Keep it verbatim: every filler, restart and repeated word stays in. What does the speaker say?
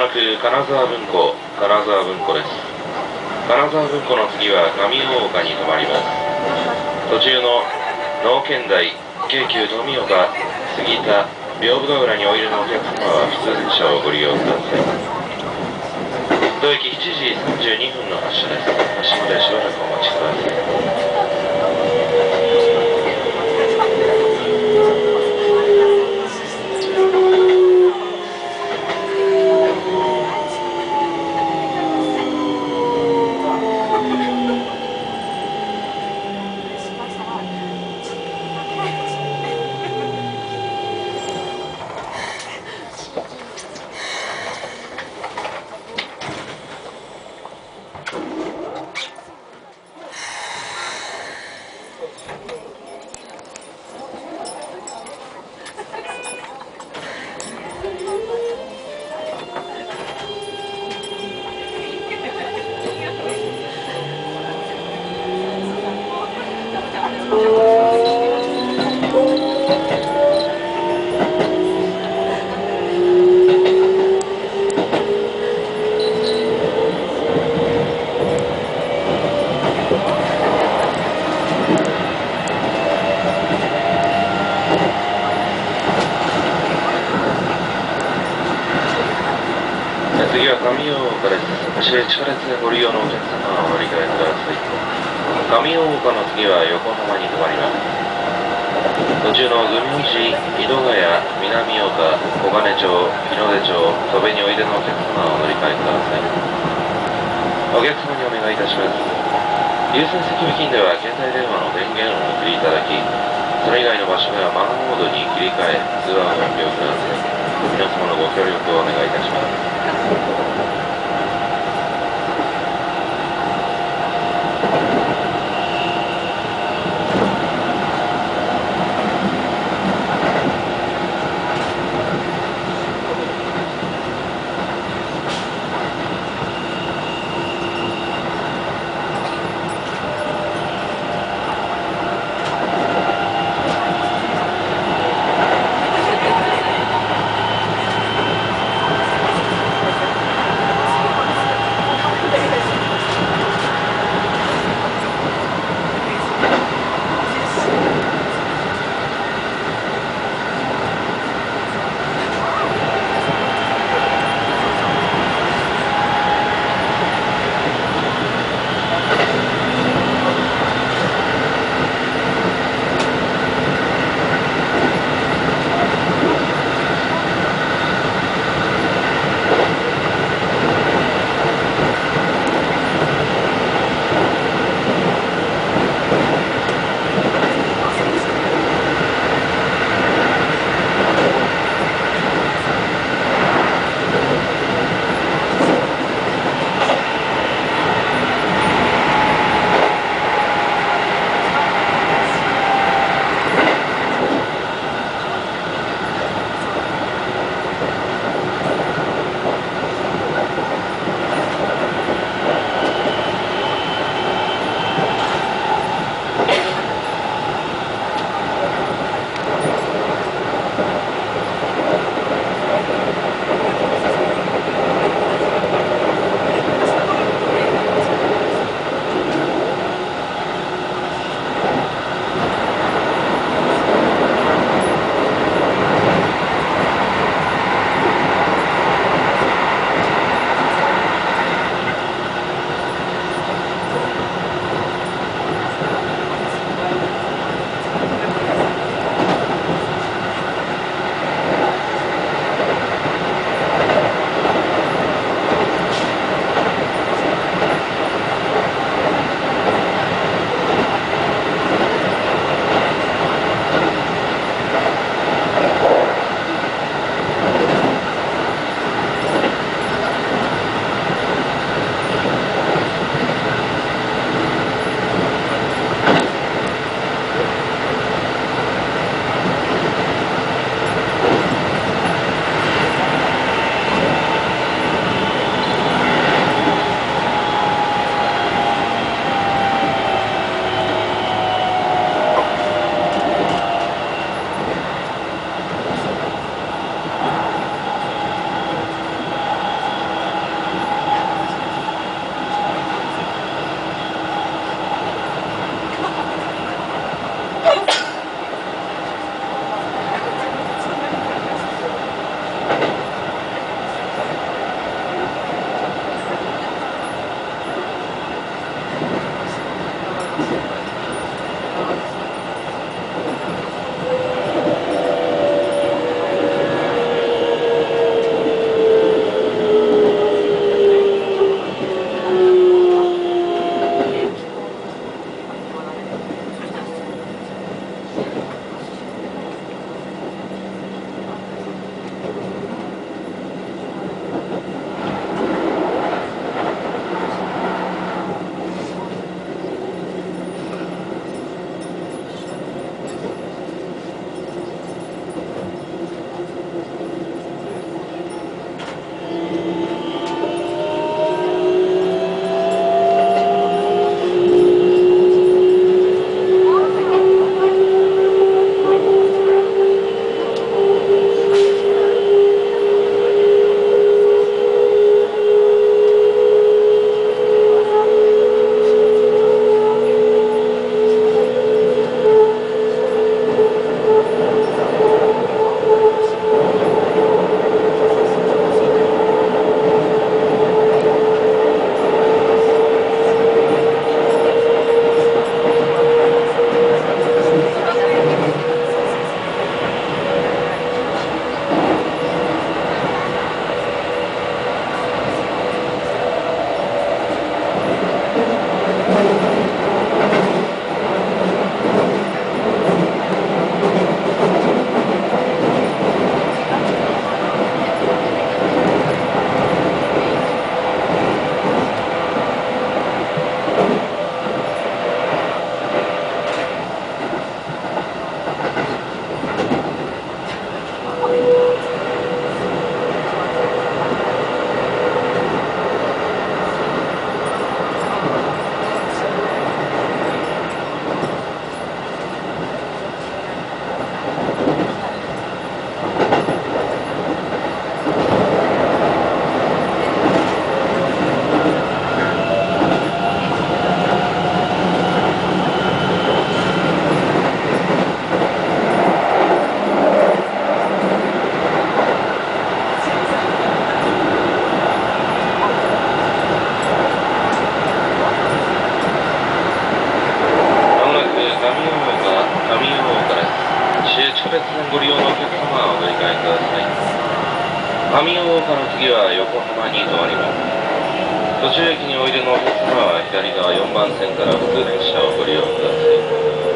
なく金沢文庫、金沢文庫です。金沢文庫の次は上大岡に停まります。途中の能見台、京急富岡、杉田、屏風ヶ浦においでのお客様は普通電車をご利用ください。当駅しちじさんじゅうにふんの発車です。発車までしばらくお待ちください。次は上大岡です。地下鉄でご利用のお客様はお乗り換えください。上大岡の次は横浜に停まります。途中の郡明寺、井戸ヶ谷、南岡、小金町、日の出町、戸部においでのお客様はお乗り換えください。お客様にお願いいたします。優先席付近では携帯電話の電源をお送りいただき、それ以外の場所ではマナーモードに切り替え、通話をご利用ください。皆様のご協力をお願いいたします。 止まります。途中駅においでのお客様は左側よんばん線から普通列車をご利用ください。